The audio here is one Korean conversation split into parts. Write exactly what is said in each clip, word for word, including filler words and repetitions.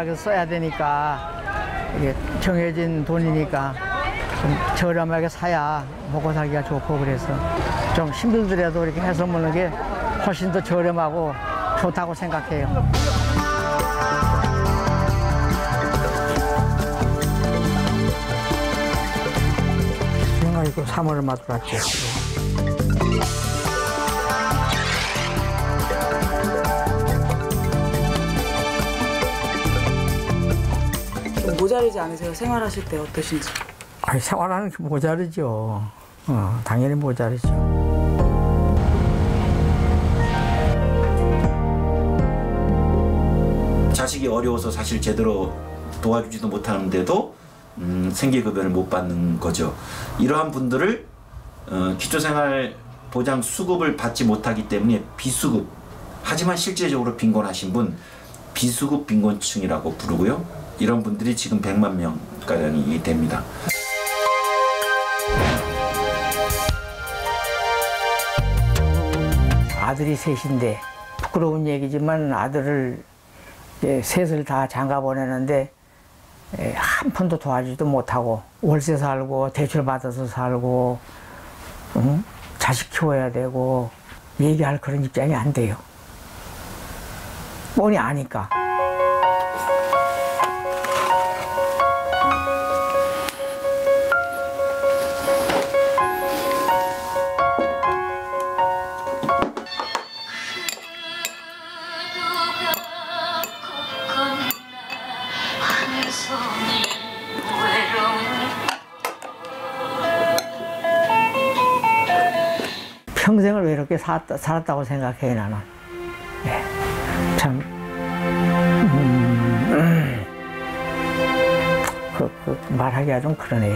일하게 써야 되니까 이게 정해진 돈이니까 좀 저렴하게 사야 먹고 살기가 좋고 그래서 좀 힘들더라도 이렇게 해서 먹는 게 훨씬 더 저렴하고 좋다고 생각해요. 내가 이거 삼월을 맞들었지. 모자르지 않으세요? 생활하실 때 어떠신지? 아니, 생활하는 게 모자르죠. 어, 당연히 모자르죠. 자식이 어려워서 사실 제대로 도와주지도 못하는데도 음, 생계급여를 못 받는 거죠. 이러한 분들을 어, 기초생활보장 수급을 받지 못하기 때문에 비수급, 하지만 실제적으로 빈곤하신 분 비수급 빈곤층이라고 부르고요. 이런 분들이 지금 백만 명가량이 됩니다. 아들이 셋인데 부끄러운 얘기지만 아들을 셋을 다 장가 보내는데 한 푼도 도와주지도 못하고 월세 살고 대출 받아서 살고 응? 자식 키워야 되고 얘기할 그런 입장이 안 돼요. 뻔히 아니까. 평생을 외롭게 살았다, 살았다고 생각해요, 나는. 네. 참, 음, 음, 그, 그, 말하기가 좀 그러네요.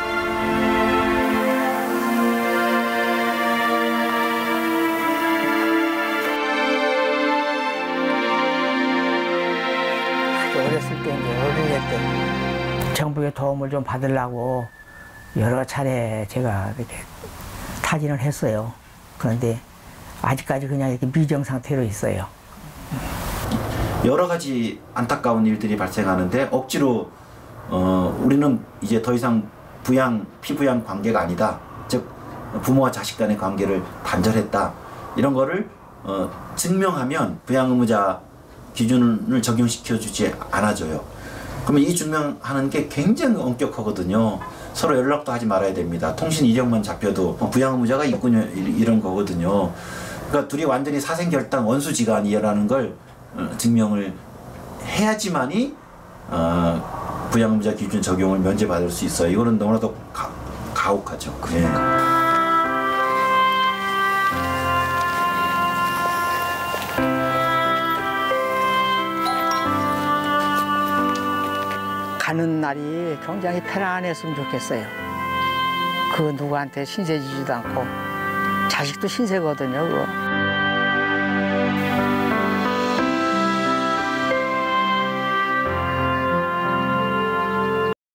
아주 어렸을 때, 이제 어린애 때, 정부의 도움을 좀 받으려고 여러 차례 제가 이렇게 타진을 했어요. 그런데 아직까지 그냥 이렇게 미정 상태로 있어요. 여러 가지 안타까운 일들이 발생하는데 억지로 어, 우리는 이제 더 이상 부양, 피부양 관계가 아니다. 즉 부모와 자식 간의 관계를 단절했다. 이런 거를 어, 증명하면 부양의무자 기준을 적용시켜주지 않아줘요. 그러면 이 증명하는 게 굉장히 엄격하거든요. 서로 연락도 하지 말아야 됩니다. 통신 이력만 잡혀도 부양의무자가 있군요, 이런 거거든요. 그러니까 둘이 완전히 사생결단 원수지간이라는 걸 어, 증명을 해야지만이 어, 부양의무자 기준 적용을 면제받을 수 있어요. 이거는 너무나도 가, 가혹하죠. 네. 가는 날이 굉장히 편안했으면 좋겠어요. 그 누구한테 신세지지도 않고 자식도 신세거든요, 그거.